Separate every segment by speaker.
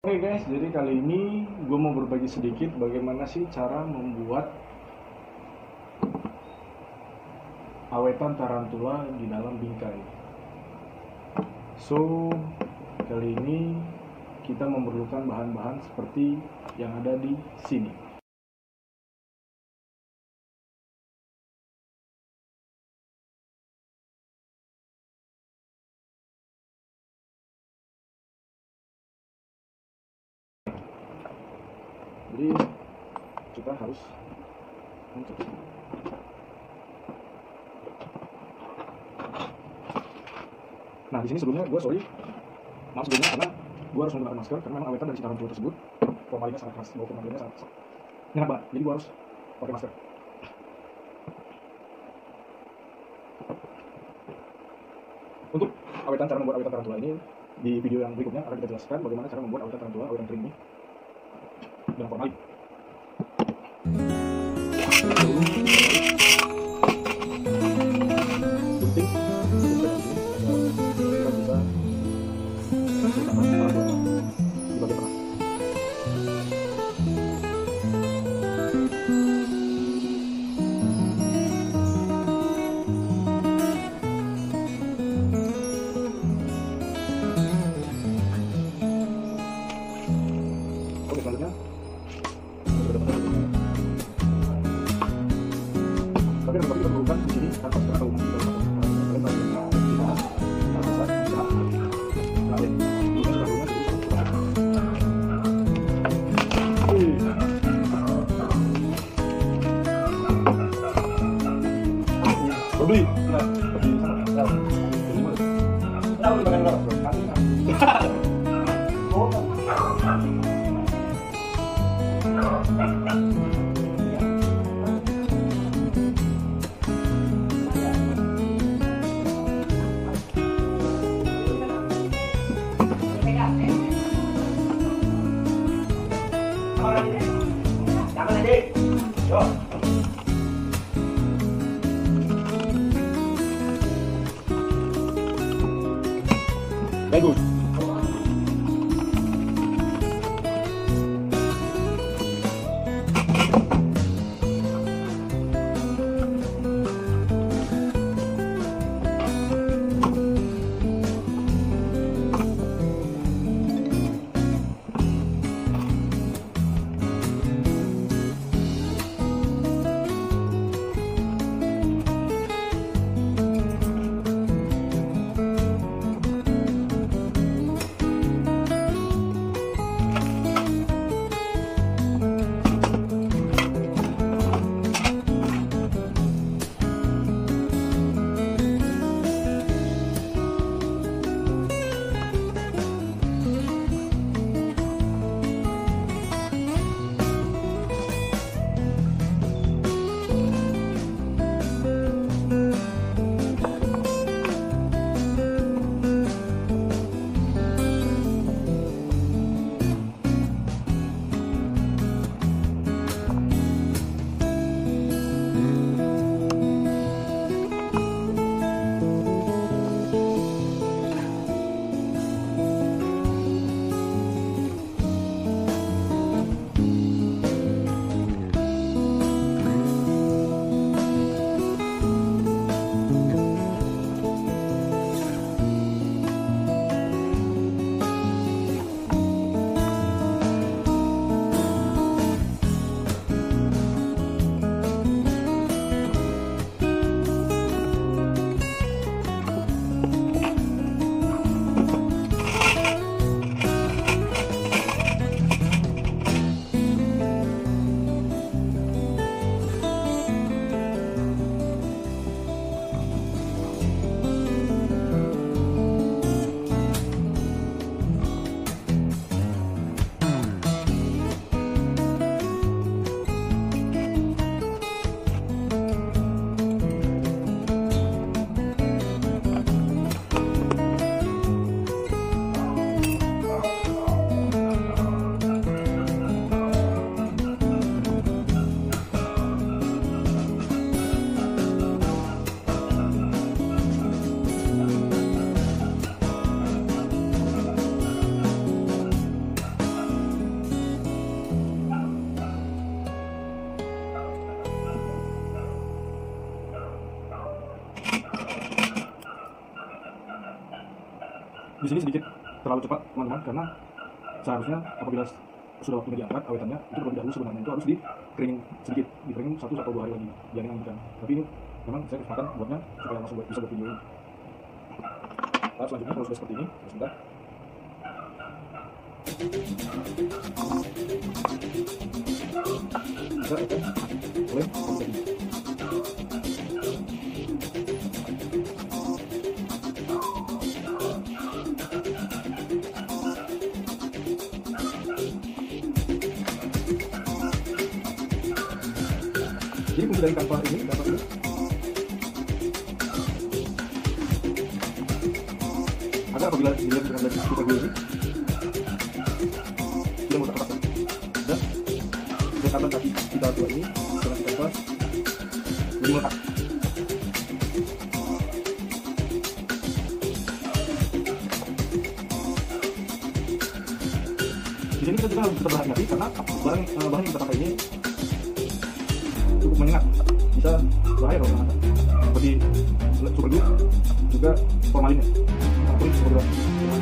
Speaker 1: Oke guys, jadi kali ini gue mau berbagi sedikit bagaimana sih cara membuat awetan tarantula di dalam bingkai. So, kali ini kita memerlukan bahan-bahan seperti yang ada di sini. Jadi kita harus mencuci. Nah, di sini sebelumnya gue maaf sebelumnya karena gue harus menggunakan masker karena memang awetan dari si tarantula tersebut formalinnya sangat keras, bau formalinnya sangat nyengat banget. Jadi gue harus pakai masker. Untuk cara membuat awetan tarantula ini di video yang berikutnya akan kita jelaskan bagaimana cara membuat awetan tarantula, awetan kering ini dengan formalin. Oke, selanjutnya tapi kita perlukan di sini kanvas atau beli bagus. Di sini sedikit terlalu cepat teman-teman, karena seharusnya apabila sudah waktunya diangkat awetannya itu terlebih dahulu sebenarnya itu harus dikeringin sedikit, dikeringin 1 atau 2 hari lagi biar dilanjutkan. Tapi ini memang saya kesempatan buatnya supaya langsung bisa buat video ini. Nah, selanjutnya kalau sudah seperti ini, sebentar. Bisa open oleh setting. Jadi fungsi dari kanvas ini agar apabila dilihat dengan dari super glue ini tidak mudah terpaksa, dan dekatan kaki kita dua ini dengan si kanvas lebih melekat. Di sini kita juga harus tetap berhati-hati karena bahan yang kita pakai ini cukup menyengat, bisa bahaya kalau kena mata. Seperti super glue juga formalinnya. Kulit super glue.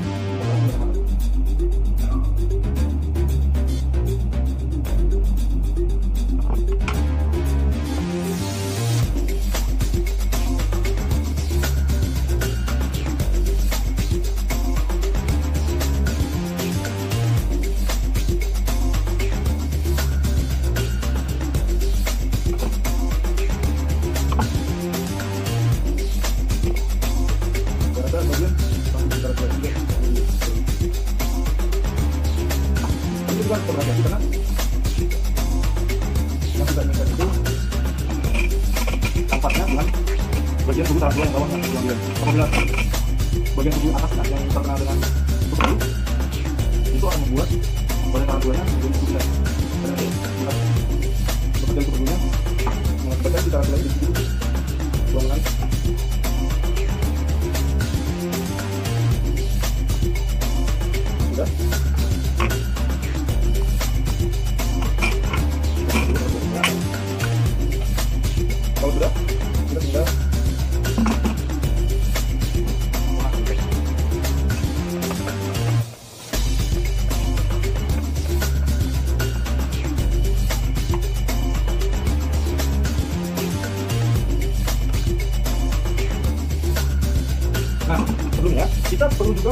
Speaker 1: Juga berhati-hati karena yang kita inginkan itu tampaknya dengan bagian tubuh tarantula yang bawah, apabila bagian tubuh atas yang terkena dengan super glue itu akan membuat badan tarantulanya menjadi cukup besar. Karena bagian super glue-nya mengakibatkan si tarantulanya jadi cukup ruangan. Sudah. Kalau sudah, kita tinggal nah, sebelumnya kita perlu juga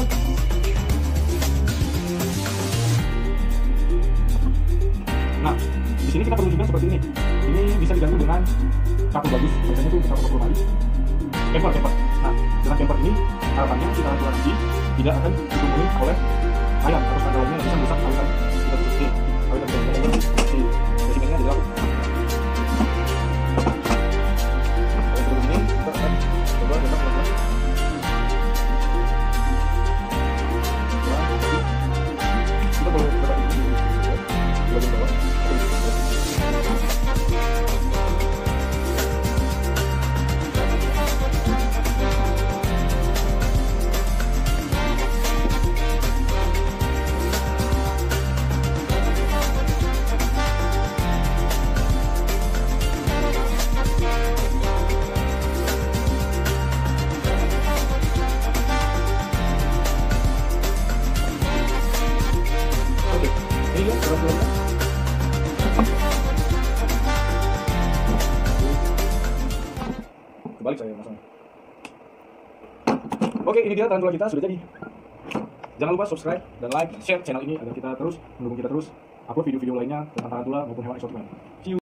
Speaker 1: di sini kita perlu juga seperti ini. Ini bisa diganti dengan kartu bagus, biasanya itu bisa perlu lagi paper. Nah, dengan paper ini harapannya si tarantula nanti tidak akan ditumbuhin oleh ayam atau serangga lainnya yang bisa merusak awetan kita terus ini. Awetan kita si spesimennya adalah seperti ini. Kita akan coba pelan-pelan. Kita boleh tetap di bagian bawah. Kebalik saya masang. Oke, ini dia tarantula kita sudah jadi. Jangan lupa subscribe dan like, share channel ini agar kita terus mendukung kita terus upload video-video lainnya tentang tarantula maupun hewan eksotik lain. See you.